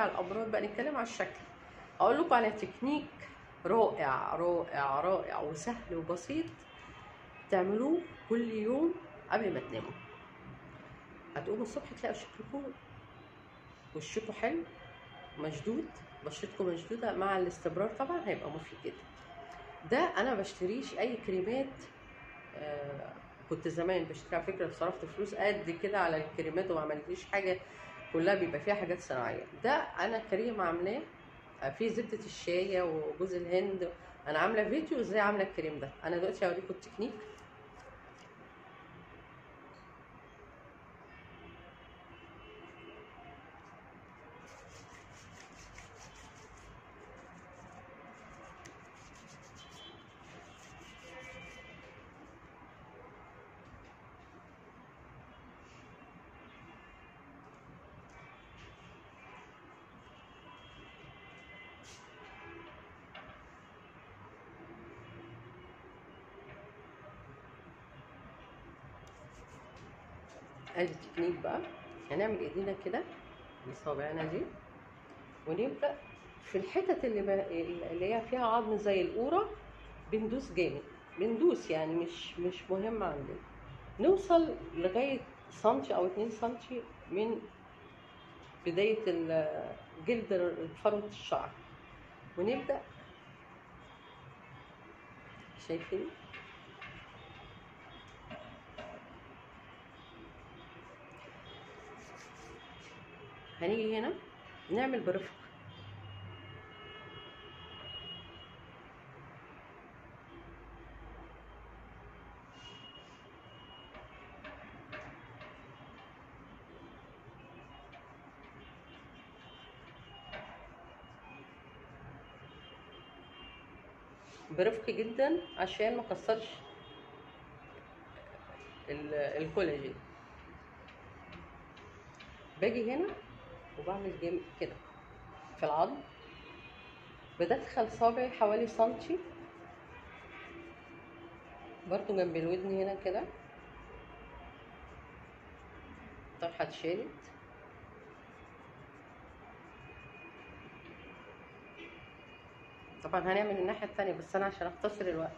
على الابراج بقى، نتكلم على الشكل. اقول لكم على تكنيك رائع رائع رائع وسهل وبسيط تعملوه كل يوم قبل ما تناموا. هتقوموا الصبح تلاقوا شكلكم وشكم حلو مشدود، بشرتكم مشدوده، مع الاستمرار طبعا هيبقى مفيد جدا. ده انا بشتريش اي كريمات. كنت زمان بشتري على فكره، صرفت فلوس قد كده على الكريمات وما عملتليش حاجه، كلها بيبقى فيها حاجات صناعيه. ده انا كريم عاملاه فيه زبده الشايه وجوز الهند. انا عامله فيديو ازاي عامله الكريم ده. انا دلوقتي هوريكم التكنيك. ادي التكنيك بقى. هنعمل ايدينا كده بصوابعنا دي، ونبدا في الحتت اللي هي فيها عظم زي القوره، بندوس جامد، بندوس يعني مش مهم عندنا، نوصل لغايه سنتي او 2 سنتي من بدايه جلد فروه الشعر، ونبدا. شايفين؟ هنيجي هنا نعمل برفق. برفق جدا عشان ما اكسرش الكولاجين. باجي هنا وبعمل جامد كده في العظم، بدخل صابعي حوالي سنتي برضو جنب الودن هنا كده. الطرحه اتشالت. طبعا هنعمل الناحيه التانيه بس انا عشان اختصر الوقت.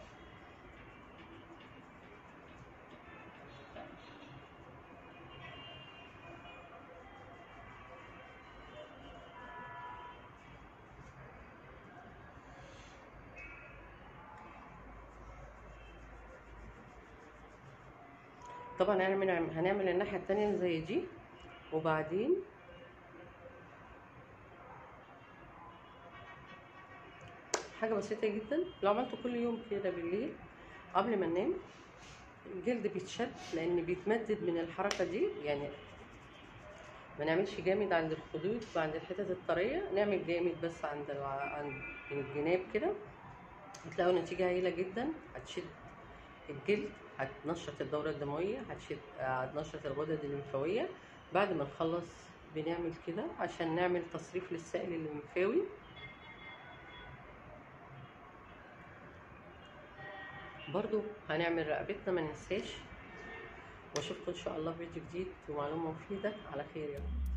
طبعا هنعمل الناحيه التانيه زي دي، وبعدين حاجه بسيطه جدا لو عملته كل يوم كده بالليل قبل ما ننام، الجلد بيتشد لان بيتمدد من الحركه دي. يعني ما نعملش جامد عند الخدود وعند الحتت الطريه، نعمل جامد بس عند من الجناب كده. هتلاقوا نتيجه هايله جدا. هتشد الجلد، هتنشط الدوره الدمويه، هتنشط الغدد الليمفاويه. بعد ما نخلص بنعمل كده عشان نعمل تصريف للسائل الليمفاوي. برضو هنعمل رقبتنا ما ننساش. واشوفكم ان شاء الله في فيديو جديد ومعلومه مفيده. على خير يا رب.